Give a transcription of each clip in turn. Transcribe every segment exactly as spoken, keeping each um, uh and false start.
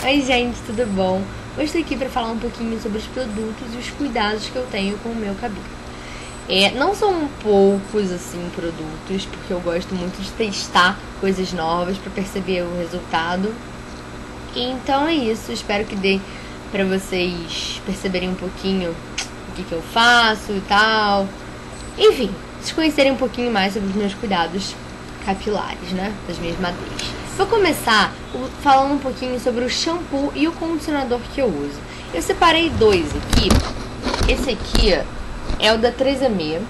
Oi gente, tudo bom? Hoje estou aqui para falar um pouquinho sobre os produtos e os cuidados que eu tenho com o meu cabelo. É, não são poucos assim produtos, porque eu gosto muito de testar coisas novas para perceber o resultado. Então é isso, espero que dê para vocês perceberem um pouquinho o que, que eu faço e tal. Enfim, vocês conhecerem um pouquinho mais sobre os meus cuidados capilares, né? Das minhas madeixas. Vou começar falando um pouquinho sobre o shampoo e o condicionador que eu uso. Eu separei dois aqui. Esse aqui é o da três M E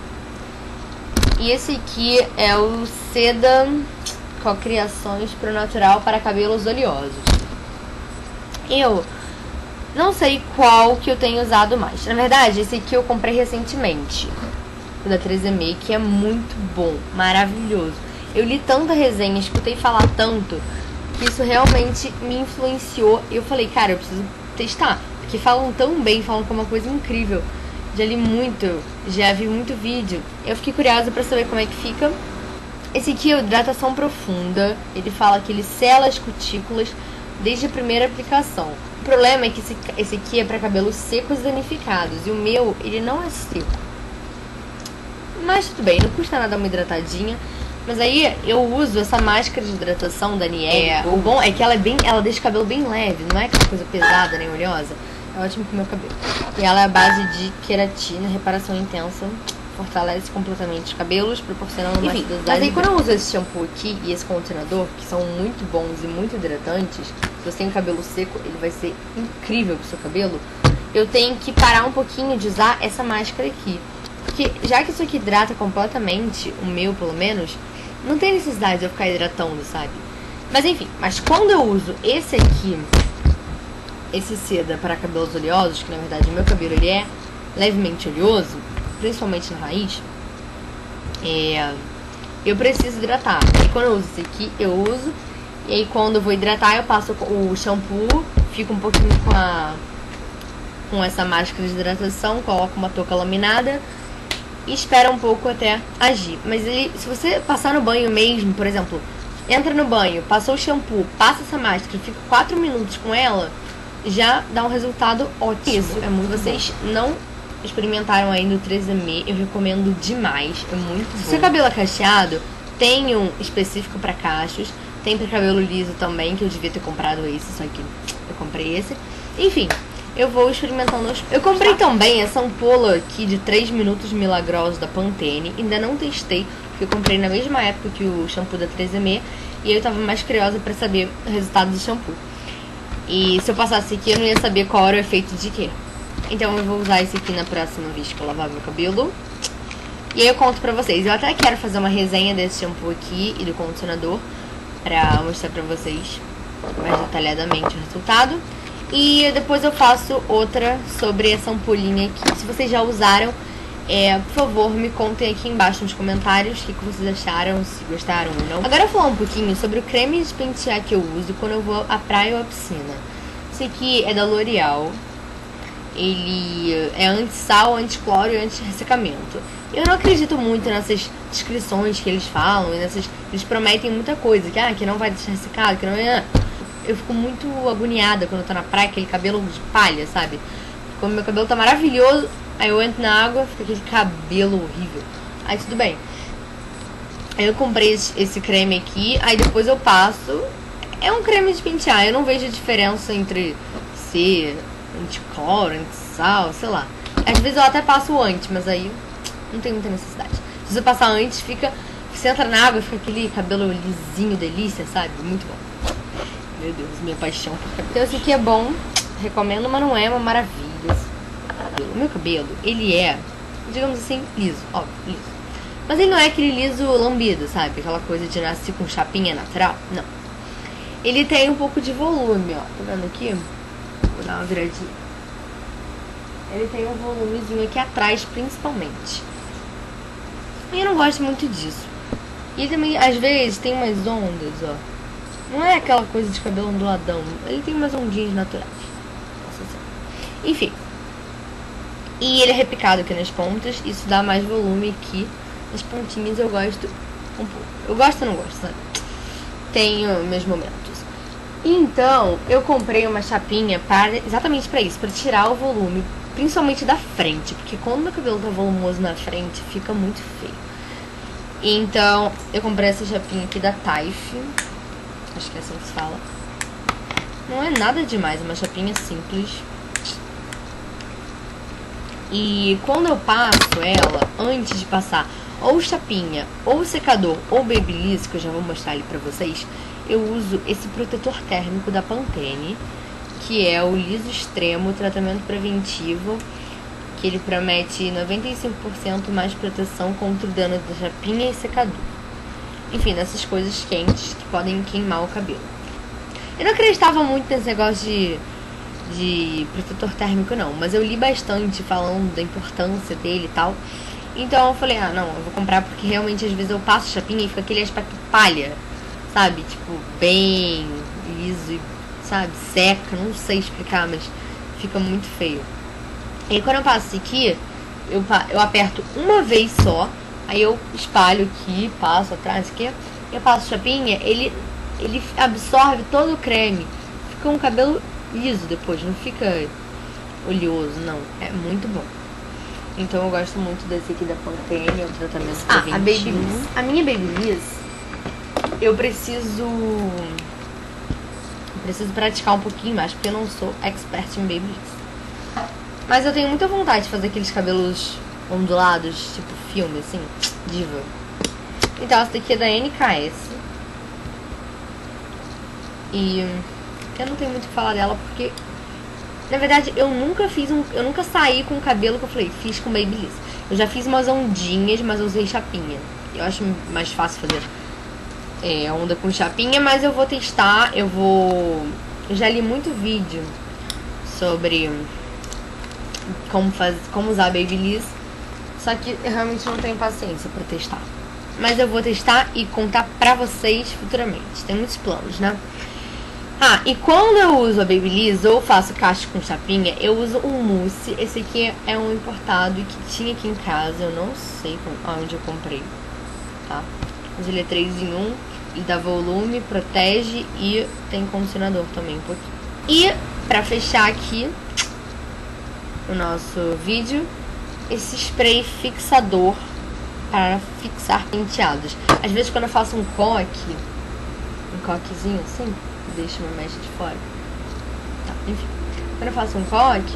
e esse aqui é o Seda Cocriações Pro Natural para cabelos oleosos. Eu não sei qual que eu tenho usado mais. Na verdade, esse aqui eu comprei recentemente, o da três M E, que é muito bom, maravilhoso. Eu li tanta resenha, escutei falar tanto, que isso realmente me influenciou. Eu falei, cara, eu preciso testar, porque falam tão bem, falam que é uma coisa incrível. Já li muito, já vi muito vídeo. Eu fiquei curiosa pra saber como é que fica. Esse aqui é o hidratação profunda. Ele fala que ele sela as cutículas desde a primeira aplicação. O problema é que esse, esse aqui é pra cabelos secos e danificados, e o meu, ele não é seco. Mas tudo bem, não custa nada uma hidratadinha. Mas aí eu uso essa máscara de hidratação da Nieve. É, o bom é que ela é bem, ela deixa o cabelo bem leve, não é aquela coisa pesada nem oleosa. É ótimo pro meu cabelo. E ela é a base de queratina, reparação intensa, fortalece completamente os cabelos, proporcionando mais dosagem. Mas aí quando eu uso esse shampoo aqui e esse condicionador, que são muito bons e muito hidratantes, se você tem um cabelo seco, ele vai ser incrível pro seu cabelo. Eu tenho que parar um pouquinho de usar essa máscara aqui. Porque já que isso aqui hidrata completamente, o meu pelo menos, não tem necessidade de eu ficar hidratando, sabe? Mas enfim, mas quando eu uso esse aqui, esse Seda para cabelos oleosos, que na verdade o meu cabelo ele é levemente oleoso, principalmente na raiz, é, eu preciso hidratar. E quando eu uso esse aqui, eu uso, e aí quando eu vou hidratar eu passo o shampoo, fico um pouquinho com a com essa máscara de hidratação, coloco uma touca laminada e espera um pouco até agir. Mas ele, se você passar no banho mesmo, por exemplo, entra no banho, passou o shampoo, passa essa máscara, fica quatro minutos com ela, já dá um resultado ótimo. Isso é muito. Vocês não experimentaram ainda o três M E, eu recomendo demais, é muito bom. Se seu cabelo é cacheado, tem um específico para cachos, tem para cabelo liso também, que eu devia ter comprado esse, só que eu comprei esse. Enfim, eu vou experimentando aos... Eu comprei também essa ampola aqui de três minutos milagrosos da Pantene. Ainda não testei, porque eu comprei na mesma época que o shampoo da três M E. E eu tava mais curiosa pra saber o resultado do shampoo. E se eu passasse aqui, eu não ia saber qual era o efeito de quê. Então eu vou usar esse aqui na próxima vez que eu lavar meu cabelo. E aí eu conto pra vocês. Eu até quero fazer uma resenha desse shampoo aqui e do condicionador, pra mostrar pra vocês mais detalhadamente o resultado. E depois eu faço outra sobre essa ampolinha aqui. Se vocês já usaram, é, por favor, me contem aqui embaixo nos comentários o que, que vocês acharam, se gostaram ou não. Agora eu vou falar um pouquinho sobre o creme de pentear que eu uso quando eu vou à praia ou à piscina. Esse aqui é da L'Oreal. Ele é anti-sal, anti-cloro e anti-ressecamento. Eu não acredito muito nessas descrições que eles falam, e nessas, eles prometem muita coisa, que, ah, que não vai deixar ressecado, que não é... Eu fico muito agoniada quando eu tô na praia, aquele cabelo de palha, sabe? Quando meu cabelo tá maravilhoso, aí eu entro na água, fica aquele cabelo horrível. Aí tudo bem. Aí eu comprei esse, esse creme aqui, aí depois eu passo. É um creme de pentear, eu não vejo a diferença entre ser anti-cloro, anti-sal, sei lá. Às vezes eu até passo o anti, mas aí não tem muita necessidade. Se você passar antes, fica... Você entra na água, fica aquele cabelo lisinho, delícia, sabe? Muito bom. Meu Deus, minha paixão por cabelo. Então esse aqui é bom, recomendo, mas não é uma maravilha. O meu cabelo, ele é, digamos assim, liso, óbvio, liso. Mas ele não é aquele liso lambido, sabe? Aquela coisa de nascer com chapinha natural, não. Ele tem um pouco de volume, ó. Tá vendo aqui? Vou dar uma viradinha. Ele tem um volumezinho aqui atrás, principalmente. E eu não gosto muito disso. E também, às vezes, tem umas ondas, ó. Não é aquela coisa de cabelo onduladão. Ele tem umas ondinhas naturais. Enfim. E ele é repicado aqui nas pontas. Isso dá mais volume aqui. Nas pontinhas eu gosto um pouco. Eu gosto ou não gosto, sabe? Tenho meus momentos. E então, eu comprei uma chapinha para, exatamente para isso, para tirar o volume, principalmente da frente, porque quando meu cabelo tá volumoso na frente, fica muito feio. Então, eu comprei essa chapinha aqui da Taif, acho que é assim que se fala. Não é nada demais, uma chapinha simples. E quando eu passo ela, antes de passar ou chapinha, ou secador, ou babyliss, que eu já vou mostrar ali pra vocês, eu uso esse protetor térmico da Pantene, que é o Liso Extremo Tratamento Preventivo, que ele promete noventa e cinco por cento mais proteção contra o dano da chapinha e secador. Enfim, dessas coisas quentes que podem queimar o cabelo. Eu não acreditava muito nesse negócio de, de protetor térmico, não, mas eu li bastante falando da importância dele e tal. Então eu falei, ah, não, eu vou comprar porque realmente às vezes eu passo chapinha e fica aquele aspecto palha, sabe? Tipo, bem liso e, sabe, seca, não sei explicar, mas fica muito feio. E aí, quando eu passo aqui, eu, eu aperto uma vez só, aí eu espalho aqui, passo atrás aqui, eu passo chapinha, ele, ele absorve todo o creme, fica um cabelo liso depois, não fica oleoso, não, é muito bom. Então eu gosto muito desse aqui da Pantene, é o tratamento Ah, preventivo. a Babyliss. A minha Babyliss, eu preciso... Eu preciso praticar um pouquinho mais, porque eu não sou expert em Babyliss. Mas eu tenho muita vontade de fazer aqueles cabelos ondulados, tipo filme, assim, diva. Então essa daqui é da N K S. E eu não tenho muito o que falar dela, porque... Na verdade, eu nunca fiz um... Eu nunca saí com o cabelo que eu falei, fiz com Babyliss. Eu já fiz umas ondinhas, mas eu usei chapinha. Eu acho mais fácil fazer é, onda com chapinha, mas eu vou testar. Eu vou... Eu já li muito vídeo sobre como, faz, como usar Babyliss. Só que eu realmente não tenho paciência pra testar. Mas eu vou testar e contar pra vocês futuramente. Tem muitos planos, né? Ah, e quando eu uso a Babyliss ou faço cacho com chapinha, eu uso um mousse. Esse aqui é um importado que tinha aqui em casa, eu não sei onde eu comprei, tá? Mas ele é três em um, ele dá volume, protege e tem condicionador também um pouquinho. E pra fechar aqui o nosso vídeo, esse spray fixador para fixar penteados. Às vezes quando eu faço um coque, um coquezinho assim, deixa uma mecha de fora. Tá, enfim. Quando eu faço um coque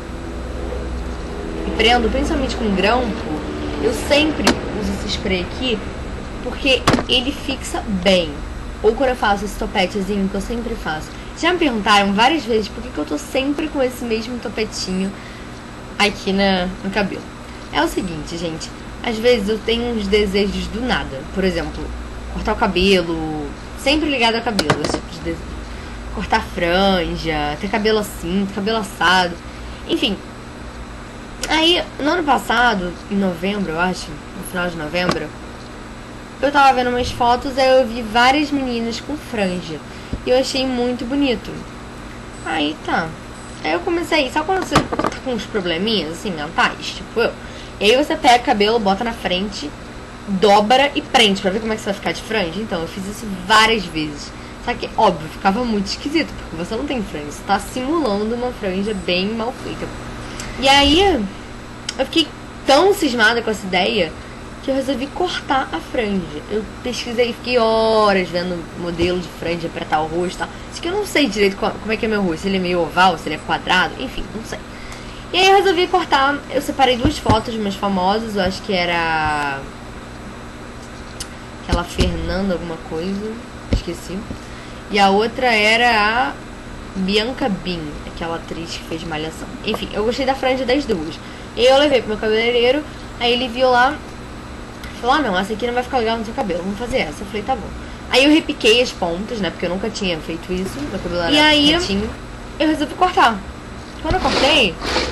e prendo, principalmente com grampo, eu sempre uso esse spray aqui porque ele fixa bem. Ou quando eu faço esse topetezinho, que eu sempre faço. Já me perguntaram várias vezes por que, que eu tô sempre com esse mesmo topetinho aqui na, no cabelo. É o seguinte, gente. Às vezes eu tenho uns desejos do nada. Por exemplo, cortar o cabelo... Sempre ligado ao cabelo, esse tipo de desejo. Cortar franja, ter cabelo assim, ter cabelo assado. Enfim. Aí, no ano passado, em novembro, eu acho, no final de novembro, eu tava vendo umas fotos, aí eu vi várias meninas com franja. E eu achei muito bonito. Aí tá. Aí eu comecei, sabe quando você tá com uns probleminhas, assim, mentais? Tipo eu. E aí você pega o cabelo, bota na frente, dobra e prende pra ver como é que você vai ficar de franja. Então, eu fiz isso várias vezes. Só que, óbvio, ficava muito esquisito, porque você não tem franja. Você tá simulando uma franja bem mal feita. E aí, eu fiquei tão cismada com essa ideia que eu resolvi cortar a franja. Eu pesquisei, fiquei horas vendo modelo de franja pra tal rosto e tal. Isso que eu não sei direito como é que é meu rosto. Se ele é meio oval, se ele é quadrado, enfim, não sei. E aí eu resolvi cortar. Eu separei duas fotos de umas famosas. Eu acho que era... aquela Fernanda alguma coisa, esqueci. E a outra era a Bianca Bin, aquela atriz que fez Malhação. Enfim, eu gostei da franja das duas. E aí eu levei pro meu cabeleireiro, aí ele viu lá, falou, ah não, essa aqui não vai ficar legal no seu cabelo, vamos fazer essa. Eu falei, tá bom. Aí eu repiquei as pontas, né, porque eu nunca tinha feito isso, meu cabelo era E aí retinho. Eu resolvi cortar. Quando eu cortei,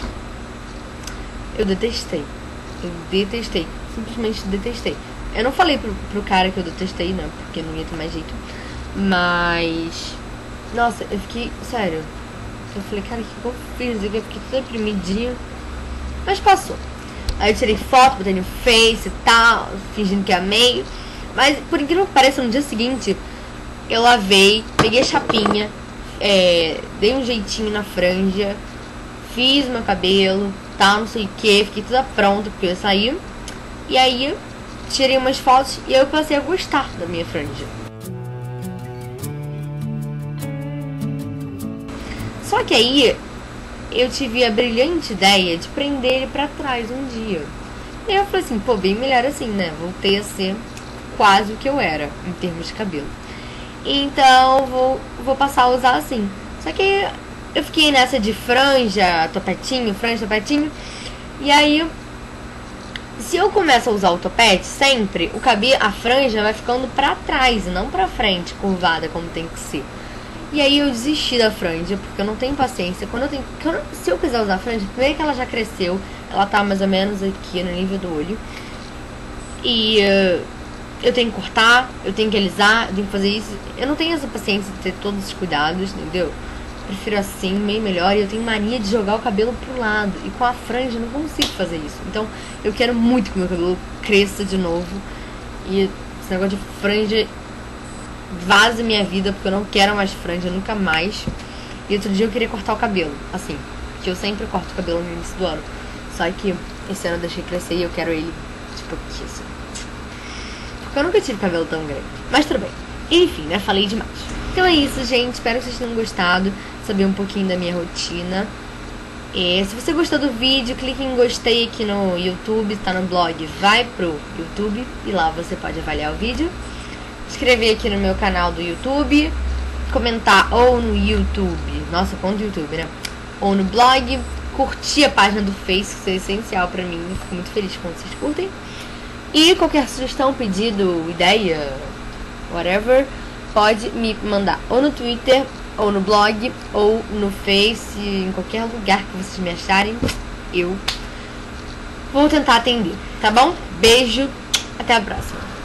eu detestei. Eu detestei, simplesmente detestei. Eu não falei pro, pro cara que eu detestei, né? Porque não ia ter mais jeito. Mas... Nossa, eu fiquei... Sério. Eu falei, cara, o que eu fiz? Eu fiquei toda deprimidinha. Mas passou. Aí eu tirei foto, botei no Face e tal, fingindo que amei. Mas, por incrível que pareça, no dia seguinte, eu lavei, peguei a chapinha, é, dei um jeitinho na franja, fiz meu cabelo, tal, não sei o que, fiquei toda pronta porque eu ia sair. E aí, tirei umas fotos e eu passei a gostar da minha franja. Só que aí, eu tive a brilhante ideia de prender ele pra trás um dia. E aí eu falei assim, pô, bem melhor assim, né? Voltei a ser quase o que eu era, em termos de cabelo. Então, vou, vou passar a usar assim. Só que eu fiquei nessa de franja, topetinho, franja, topetinho. E aí, se eu começo a usar o topete sempre, o cabelo, a franja vai ficando pra trás e não pra frente, curvada como tem que ser. E aí eu desisti da franja, porque eu não tenho paciência. Quando eu tenho, quando, se eu quiser usar a franja, primeiro que ela já cresceu, ela tá mais ou menos aqui no nível do olho. E uh, eu tenho que cortar, eu tenho que alisar, eu tenho que fazer isso. Eu não tenho essa paciência de ter todos os cuidados, entendeu? Prefiro assim, meio melhor. E eu tenho mania de jogar o cabelo pro lado. E com a franja eu não consigo fazer isso. Então eu quero muito que o meu cabelo cresça de novo. E esse negócio de franja vaza minha vida, porque eu não quero mais franja, nunca mais. E outro dia eu queria cortar o cabelo, assim, que eu sempre corto o cabelo no início do ano. Só que esse ano eu deixei crescer e eu quero ele, tipo, aqui, assim. Porque eu nunca tive cabelo tão grande. Mas tudo bem. Enfim, né? Falei demais. Então é isso, gente. Espero que vocês tenham gostado. Saber um pouquinho da minha rotina. E se você gostou do vídeo, clique em gostei aqui no YouTube, tá no blog, vai pro YouTube e lá você pode avaliar o vídeo. Inscrever aqui no meu canal do YouTube, comentar ou no YouTube, nossa, conta do YouTube, né? Ou no blog, curtir a página do Face, que isso é essencial pra mim, eu fico muito feliz quando vocês curtem. E qualquer sugestão, pedido, ideia, whatever, pode me mandar ou no Twitter, ou no blog, ou no Face, em qualquer lugar que vocês me acharem, eu vou tentar atender, tá bom? Beijo, até a próxima.